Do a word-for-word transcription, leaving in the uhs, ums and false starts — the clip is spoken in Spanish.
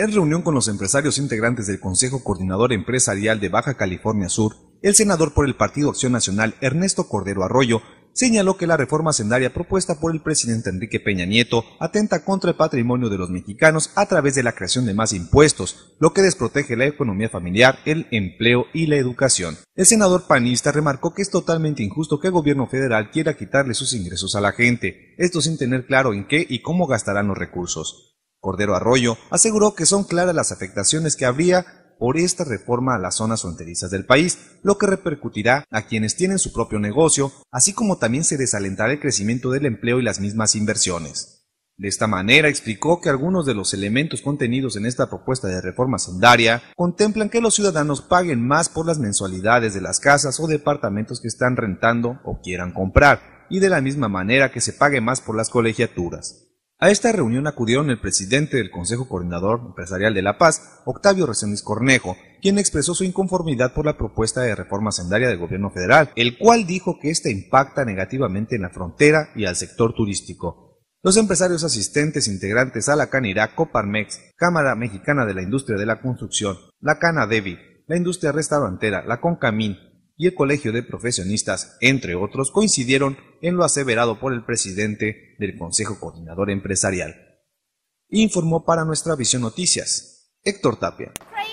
En reunión con los empresarios integrantes del Consejo Coordinador Empresarial de Baja California Sur, el senador por el Partido Acción Nacional, Ernesto Cordero Arroyo, señaló que la reforma hacendaria propuesta por el presidente Enrique Peña Nieto atenta contra el patrimonio de los mexicanos a través de la creación de más impuestos, lo que desprotege la economía familiar, el empleo y la educación. El senador panista remarcó que es totalmente injusto que el gobierno federal quiera quitarle sus ingresos a la gente, esto sin tener claro en qué y cómo gastarán los recursos. Cordero Arroyo aseguró que son claras las afectaciones que habría por esta reforma a las zonas fronterizas del país, lo que repercutirá a quienes tienen su propio negocio, así como también se desalentará el crecimiento del empleo y las mismas inversiones. De esta manera explicó que algunos de los elementos contenidos en esta propuesta de reforma hacendaria contemplan que los ciudadanos paguen más por las mensualidades de las casas o departamentos que están rentando o quieran comprar, y de la misma manera que se pague más por las colegiaturas. A esta reunión acudieron el presidente del Consejo Coordinador Empresarial de La Paz, Octavio Reséndiz Cornejo, quien expresó su inconformidad por la propuesta de reforma hacendaria del gobierno federal, el cual dijo que esta impacta negativamente en la frontera y al sector turístico. Los empresarios asistentes integrantes a la Canirac, Coparmex, Cámara Mexicana de la Industria de la Construcción, la Canadevi, la Industria Restaurantera, la Concamín y el Colegio de Profesionistas, entre otros, coincidieron en lo aseverado por el presidente del Consejo Coordinador Empresarial. Informó para Nuestra Visión Noticias, Héctor Tapia.